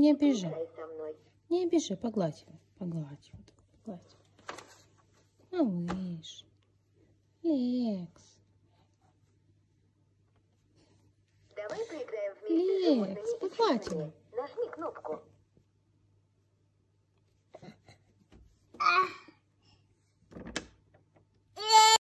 не обижай. Играй со мной. Не обижай, погладь его. Погладь его. Погладь. Малыш. Лекс. Давай поиграем вместе с животными Лекс, и погладь птицами. его. Нажми кнопку.